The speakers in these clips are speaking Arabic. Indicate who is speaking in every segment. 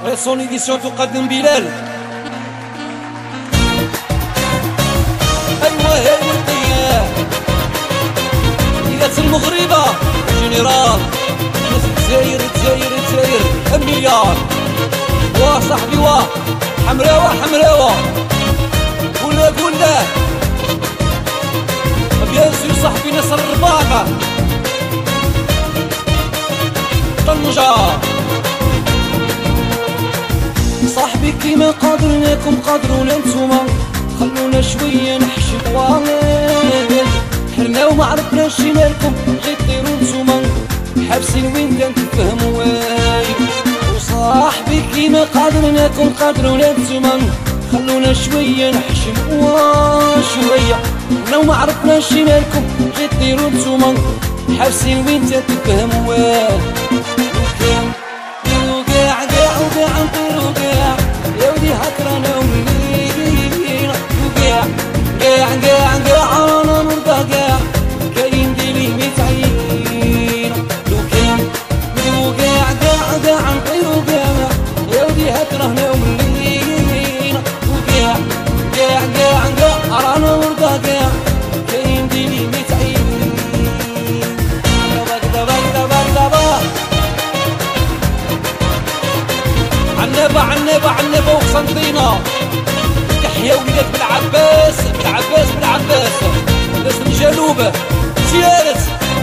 Speaker 1: سون إديسيون تقدم بلال. أيوا هاي ولدية إذا المغربة جنرال ناس الجزائر الجزائر المليار. واه صاحبي واه حمراوة حمراوة قولنا بيان سور صاحبي ناصر الرباطة طنجة. صاحبي كيما قادرناكم قادرونا نتوما، خلونا شوية نحشي طوال حرنا وما عرفناش مالكم غير طيرو نتوما حابسين وين كنتفهموا وايب. وصاحبي كيما قادرناكم قادرونا نتوما، خلونا شوية نحشي شوية حرنا وما عرفناش مالكم غير طيرو نتوما حابسين وين كنتفهموا وايب. وكاع نطيرو كاع يا ودي هاك رانا ولينا، وكاع رانا مرضى كاع كاين ديلي متعين. لو كان وكاع نطيرو كاع يا ودي هاك رانا ولينا، وكاع رانا مرضى كاع كاين ديلي متعين. عنبة وقسنطينة تحيا وليدات بالعباس ناس الجنوب زيارت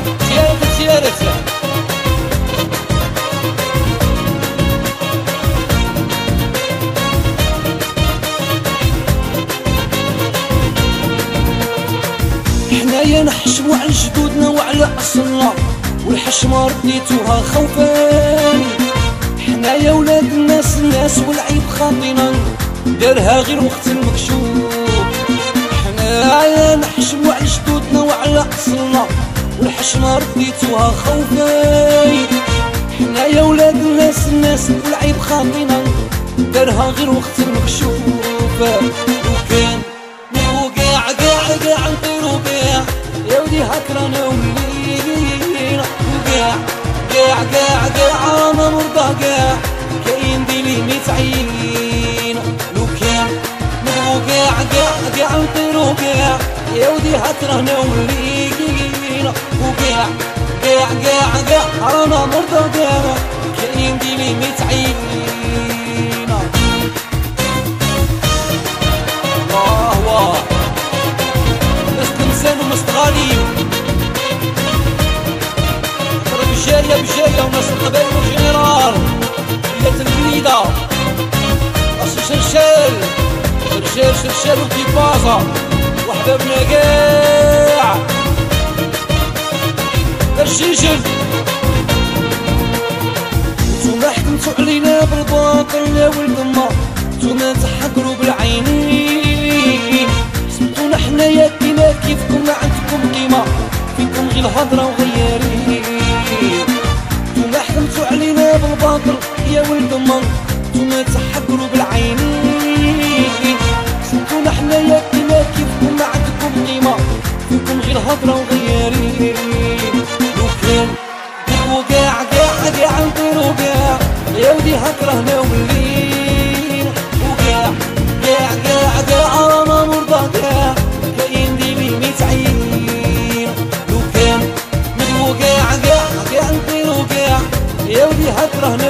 Speaker 1: حنايا نحشمو على جدودنا وعلى أصلنا، والحشمة رديتوها خوفاني. حنايا ولاد الناس والعيب خاطينا دارها غير وقت المكشوف. حنايا نحشمو على جدودنا وعلى أصلنا، والحشمة رديتوها خوفاي. حنايا ولاد الناس والعيب خاطينا دارها غير وقت المكشوف. وكان وكاع نطيرو كاع يا ودي هاك رانا ولينا، وكاع رانا مرضى كاع كاين ديلي متعين. لو كان وكاع نطيرو كاع يا ودي هاك رانا ولينا، وكاع رانا مرضى كاع كاين ديلي متعين. واه ناس تمسان ومستغالين بجاية وناس القبائل والجنرال ولات البليدة شرشال وكيبازا وحبابنا كاع الشيشل. نتوما حكمتو علينا بالباطل يا ولد ما، نتوما تحقرو بالعينين. سمتونا حنايا كيما كيفكم ما عندكم قيمة، فيكم غير الهضرة وغيارين. نتوما حكمتو علينا بالباطل يا ولد ما، نتوما تحقرو بالعينين. سمتونا حنايا كيما كيفكم ما عندكم قيمة، فيكم غير الهضرة وغيارين. لو كان وكاع نطيرو كاع يا ودي هاك رانا ولينا، وكاع رانا مرضى كاع كاين ديلي متعين. لو كان وكاع نطيرو كاع يا ودي هاك رانا